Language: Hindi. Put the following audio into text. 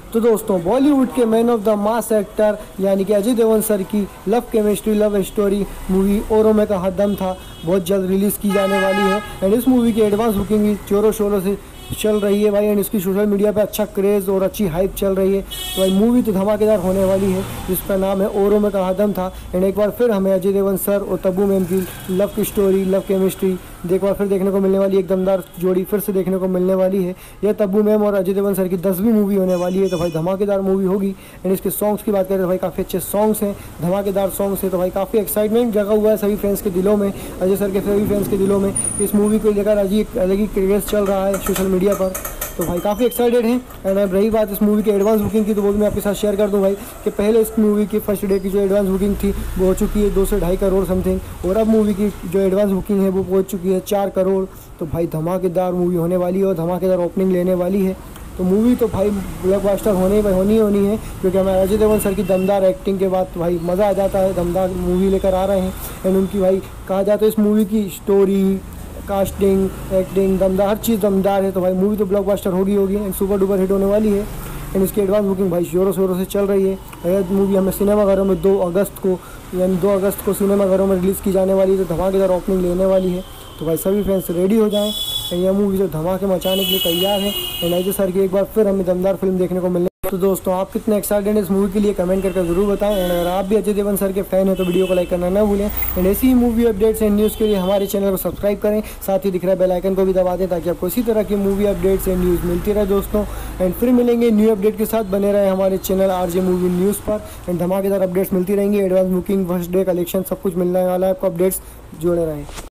तो दोस्तों बॉलीवुड के man of the mass actor यानी कि अजय देवगन सर की love chemistry love story movie औरों में का दम था बहुत जल्द रिलीज़ की जाने वाली है। एंड इस मूवी की एडवांस बुकिंग भी जोरों शोरों से चल रही है भाई। एंड इसकी सोशल मीडिया पे अच्छा क्रेज़ और अच्छी हाइप चल रही है। तो भाई मूवी तो धमाकेदार होने वाली है जिसका नाम है औरों में का दम था। एंड एक बार फिर हमें अजय देवगन सर और तब्बू मैम की लव की स्टोरी लव केमिस्ट्री एक बार फिर देखने को मिलने वाली है। एक दमदार जोड़ी फिर से देखने को मिलने वाली है। यह तब्बू मैम और अजय देवगन सर की 10वीं मूवी होने वाली है। तो भाई धमाकेदार मूवी होगी। एंड इसके सॉन्ग्स की बात करें तो भाई काफ़ी अच्छे सॉन्ग्स हैं, धमाकेदार सॉन्ग्स हैं। तो भाई काफ़ी एक्साइटमेंट जगा हुआ है सभी फैंस के दिलों में, अजय सर के सभी फैंस के दिलों में। इस मूवी को लेकर अलग ही क्रेज़ चल रहा है सोशल मीडिया पर। तो भाई काफ़ी एक्साइटेड हैं। एंड अब रही बात इस मूवी के एडवांस बुकिंग की, तो वो भी मैं आपके साथ शेयर कर दूं भाई कि पहले इस मूवी की फर्स्ट डे की जो एडवांस बुकिंग थी वो हो चुकी है 2 से ढाई करोड़ समथिंग, और अब मूवी की जो एडवांस बुकिंग है वो पहुंच चुकी है 4 करोड़। तो भाई धमाकेदार मूवी होने वाली है और धमाकेदार ओपनिंग लेने वाली है। तो मूवी तो भाई ब्लॉकबस्टर होनी है, क्योंकि हमारे अजय देवगन सर की दमदार एक्टिंग के बाद भाई मज़ा आ जाता है। दमदार मूवी लेकर आ रहे हैं। एंड उनकी भाई कहा जाता है इस मूवी की स्टोरी कास्टिंग एक्टिंग दमदार, हर चीज़ दमदार है। तो भाई मूवी तो ब्लॉकबस्टर होगी एंड सुपर डुपर हिट होने वाली है। एंड इसकी एडवांस बुकिंग भाई जोरों शोरों से चल रही है। यह मूवी हमें सिनेमाघरों में 2 अगस्त को सिनेमाघरों में रिलीज़ की जाने वाली है। तो धमाकेदार ओपनिंग लेने वाली है। तो भाई सभी फैंस रेडी हो जाएं। एंड यह मूवी जो धमाके मचाने के लिए तैयार है। एंड अजय सर की एक बार फिर हमें दमदार फिल्म देखने को मिलने। तो दोस्तों आप कितने एक्साइटेड हैं इस मूवी के लिए कमेंट करके ज़रूर बताएं। एंड अगर आप भी अजय देवगन सर के फैन हैं तो वीडियो को लाइक करना ना भूलें। एंड ऐसी ही मूवी अपडेट्स एंड न्यूज़ के लिए हमारे चैनल को सब्सक्राइब करें, साथ ही दिख रहा बेल आइकन को भी दबा दें ताकि आपको इसी तरह की मूवी अपडेट्स एंड न्यूज़ मिलती रहे दोस्तों। एंड फिर मिलेंगे न्यू अपडेट के साथ, बने रहे हमारे चैनल RJ मूवी न्यूज़ पर। एंड धमाकेदार अपडेट्स मिलती रहेंगी, advance booking first day collection सब कुछ मिलने वाला है आपको, अपडेट्स जुड़े रहें।